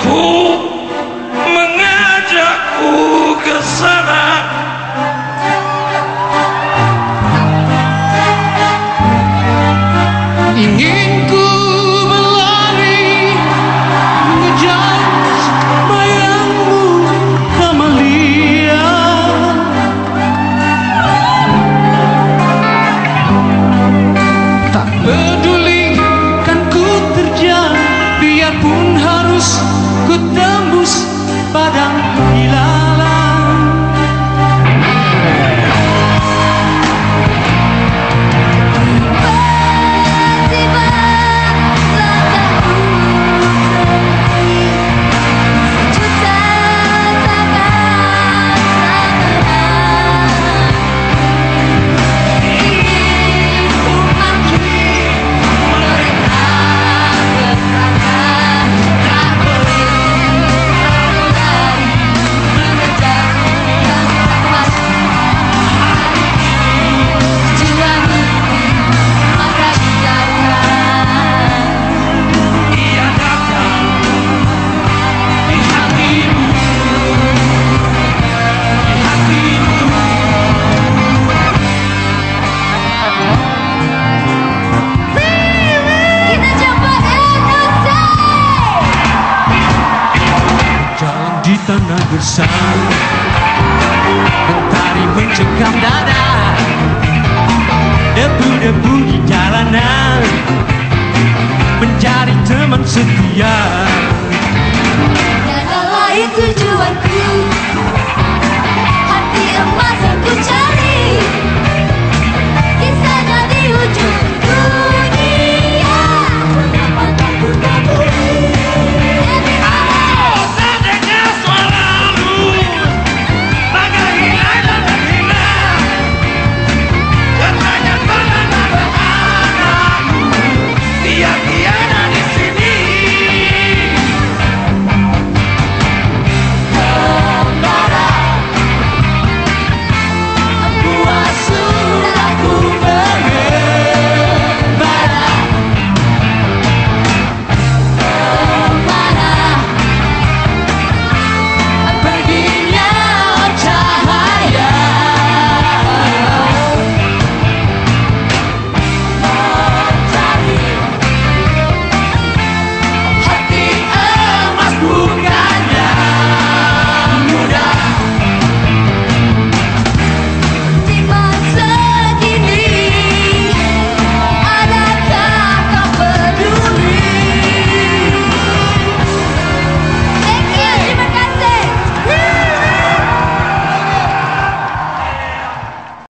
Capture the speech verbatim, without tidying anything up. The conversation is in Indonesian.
mengajakku ke sana. Ingin ku berlari mengejar bayangmu, Amalia. Tak peduli kan ku terjang, biarpun harus ku tembus padang ilalang. Di tanah gersang, mentari mencekam dada, debu-debu di jalanan mencari teman setia. Tiada lain tujuanku